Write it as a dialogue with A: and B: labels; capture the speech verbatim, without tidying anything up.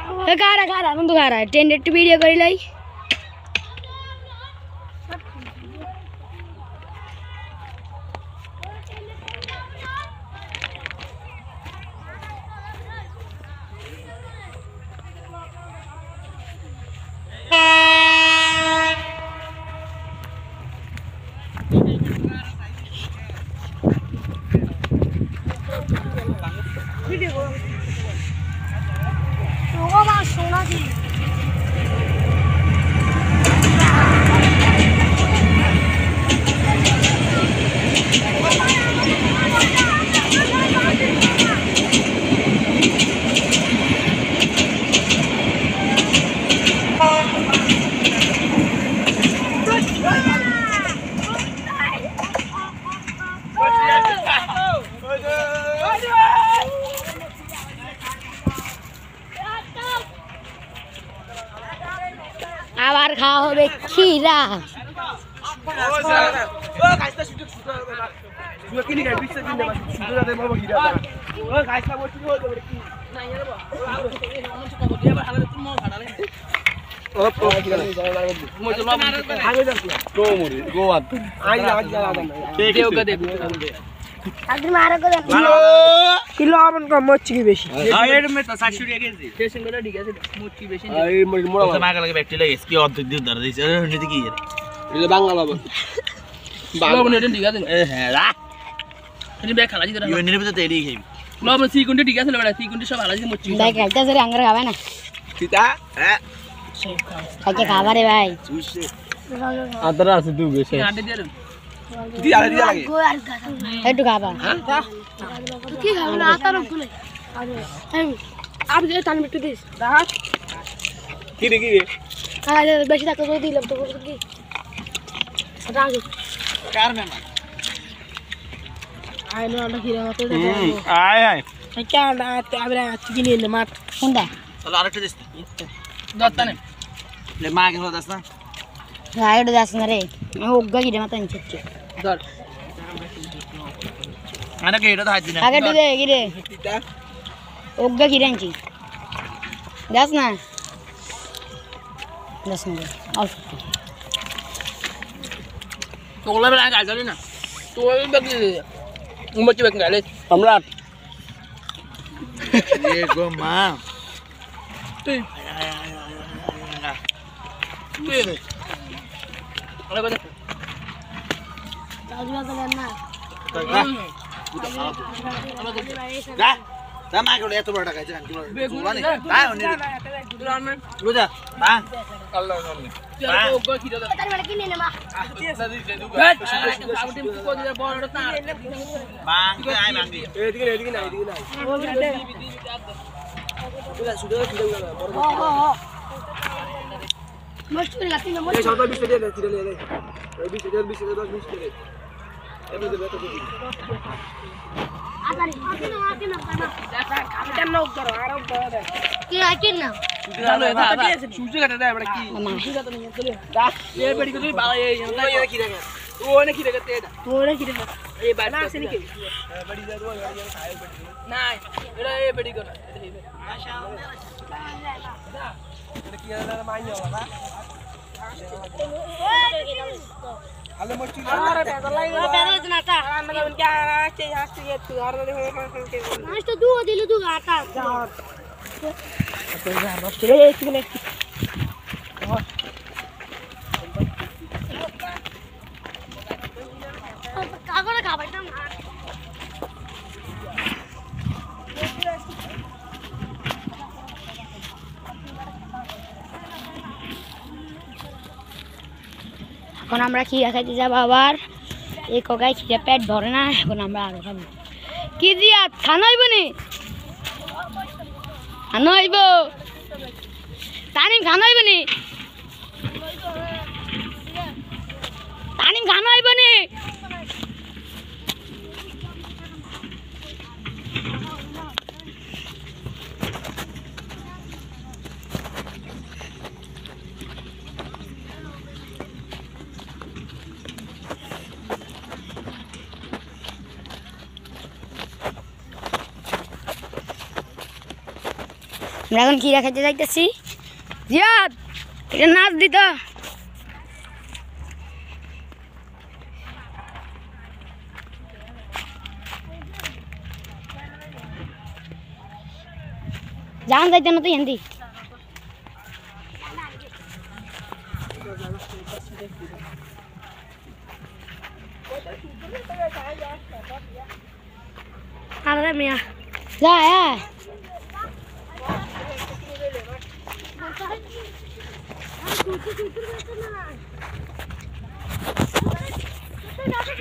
A: गारा गारा बंदू गारा टेंडेड वीडियो करी लाई वीडियो को तो मां सोना थी আবার খাওয়া হবে খিরা খাবার ভাই আদরা আছে দু বেশি দিয়া দিয়া লাগে একটু খাবা কি খাবো না আতা রক গুলো আর যে টান একটু দিস দাও কি রে কি রে আরে বেশি টাকা তো দিলাম তো কি রাগ কার মেমা আই নো না কি রে মত আয় আয় क्या ना आबरा चिकनी ने मार कोनটা চলো আরেকটা দিস দত্তা নে ले মা কে দাস না রাইড দাস না রে আমি ওগা কি রে মাথা নিচ্ছে ধর আনা কে এটা হাত দিনা আগে দে কি রে ওগা কি রাঞ্চি দাস না দাস না অল্প তোলা বেলা গাল জানি না তোলা বেলা উমচি বেক গালে সম্রাট ये गो मां तू तू अरे बता राजू का ना जा जा मां को ले तो बड़ा खाई बोला नहीं काय होने रोजा मां अल्लाह ने तेरे को ओगा खीरा तेरे वाले किने ने मां साबुटी को दे बड़ ना मां के आई मांगी एदिके एदिके ना एदिके ना बोला सुदो खीरा हो हो हो मस्त लगती ना ये सौदा बीस दे दे खीरा ले ले बीस दे बीस दे दस बीस दे एबे दे बेटा दे आसानी आके ना आके ना पाना जैसा काम ना करो आराम करो दे की आके ना चलो ये था सूजी काटे दे बड़ा की सूजी का तो नहीं चलो दा ये बड़ी को तो बाला ये ये खीरा का वो ने खीरा का तेदा तो ने खीरा का ये बाना से नहीं के बड़ी दे वो खाए बड़ी ना एड़ा ये बड़ी को माशाअल्लाह এটা কি আলাদা মাইনে হবে আলে মচ্ছি আরে বেদা লাগা বেদা না তা আমরা কি আসছে আসছে একটু আর দেখো নাস্তা দুও দিলে দু গাটা তো যা নষ্ট রে একটু নে কাগরে খাবাইতাম না এখন আমরা খিরা খাইতে যাব আবার এই কোকায় খিরা পেট ভরে না এখন আমরা আরো খাবো কি দিয়া খানা হইব নি খানা হইব তানিম খানা হইব নি তানিম খানা হইব নি আমরা এখন কিরা খেতে যাইতেছি। জিয়াদ এটা নাচ দিত। जान जाते ना तो हिंदी अरे मिया जा यार